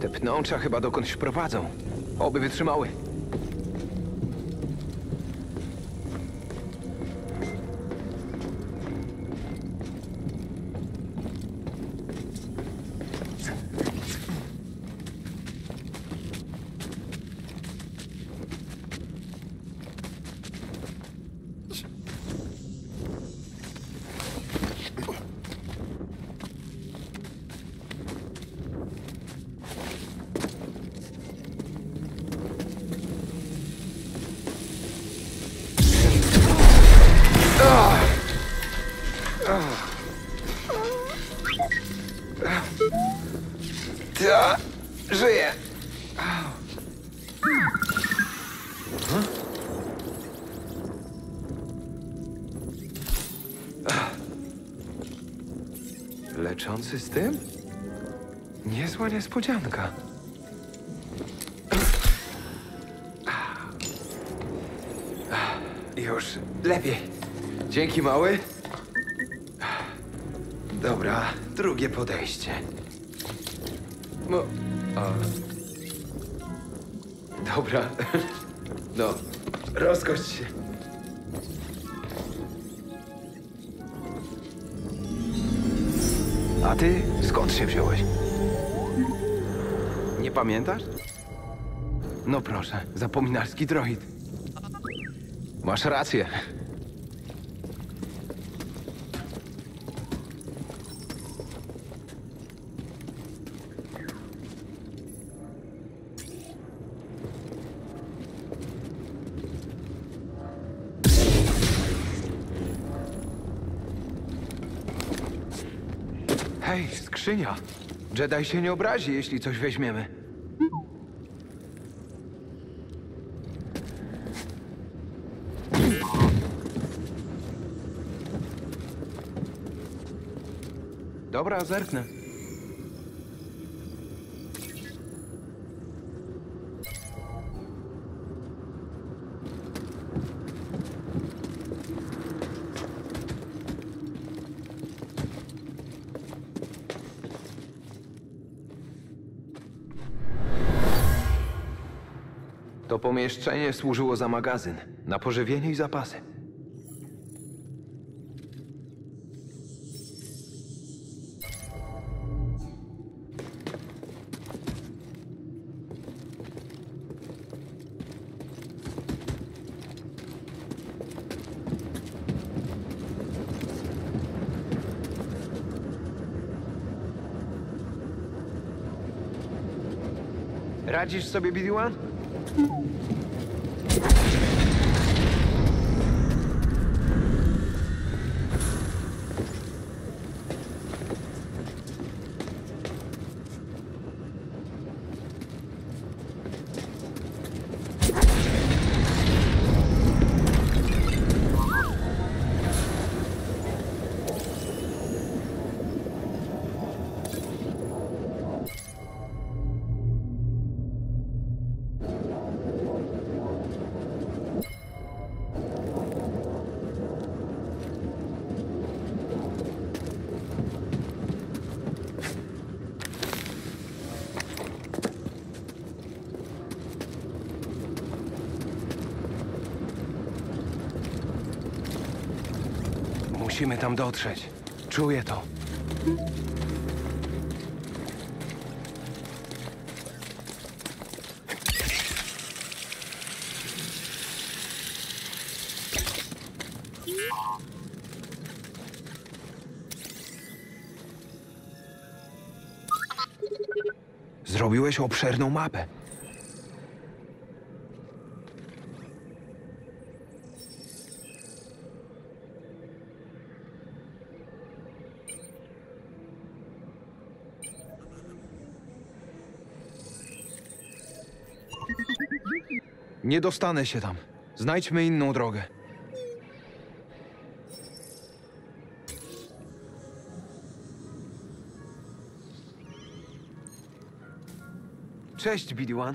Te pnącza chyba dokądś prowadzą. Oby wytrzymały. Ta, żyje. Leczący z tym? Niezła niespodzianka. Już lepiej. Dzięki, mały. Dobra, drugie podejście. No, dobra. No, rozkość się. A ty skąd się wziąłeś? Nie pamiętasz? No proszę, zapominalski droid. Masz rację. Hej, skrzynia. Jedi się nie obrazi, jeśli coś weźmiemy. Dobra, zerknę. To pomieszczenie służyło za magazyn, na pożywienie i zapasy. Radzisz sobie, BD-1? Musimy tam dotrzeć. Czuję to. Zrobiłeś obszerną mapę. Nie dostanę się tam. Znajdźmy inną drogę. Cześć, BD-1.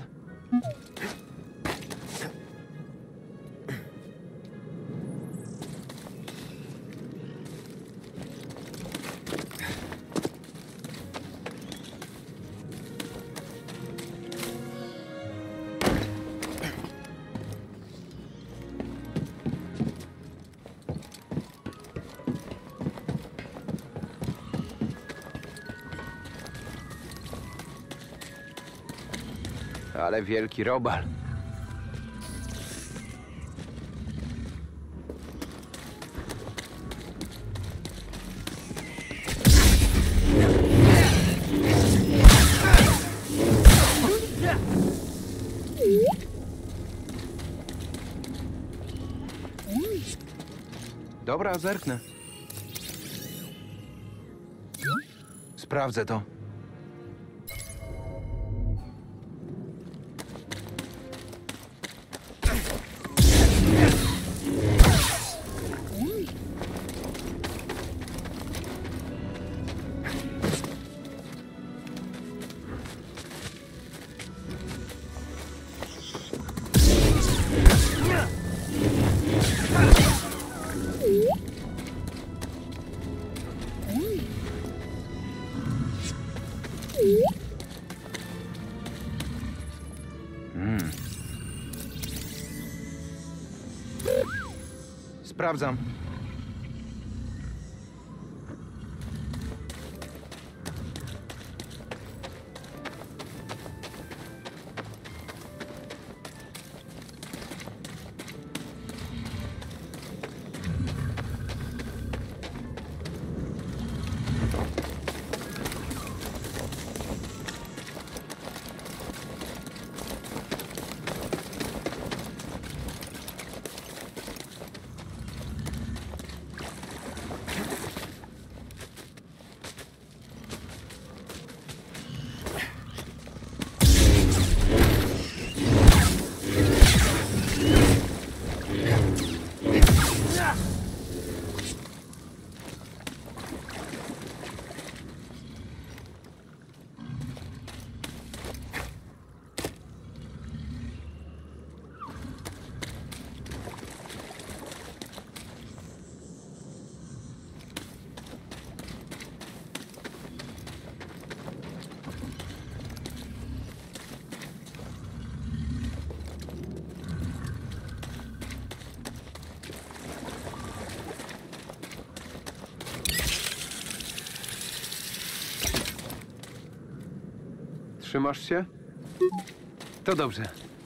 Ale wielki robal. Dobra, zerknę. Sprawdzę to. Sprawdzam. Trzymasz się? To dobrze.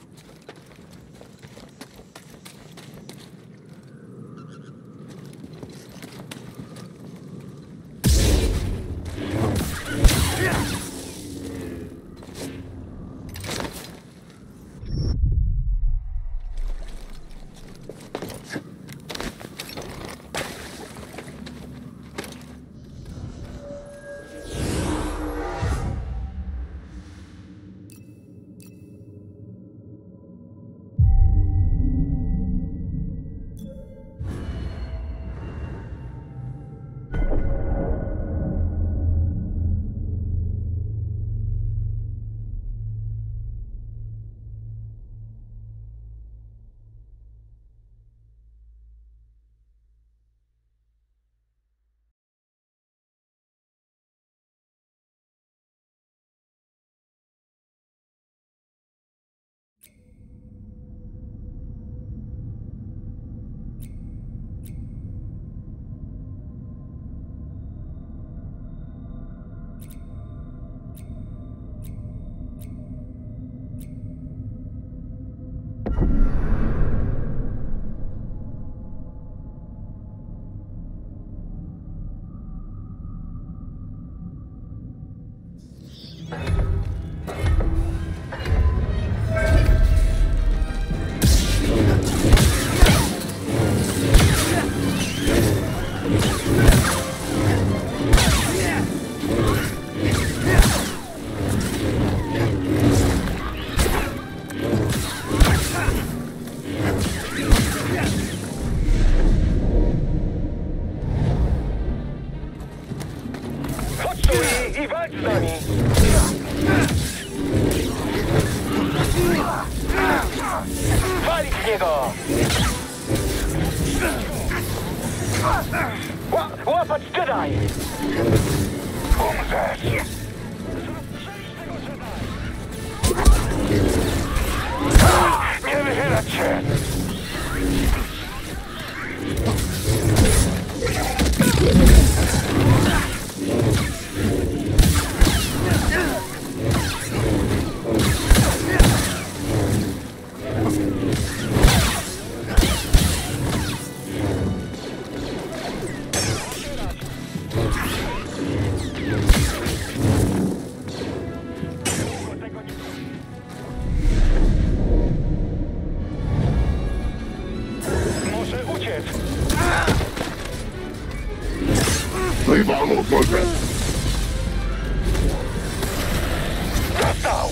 I walcz z nami! Walić w niego! Łapać Jedi! Umrzesz! Nie wychylać się! Dostał!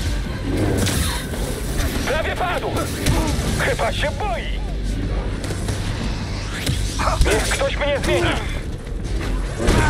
Prawie padł! Chyba się boi! Niech ktoś mnie zmieni!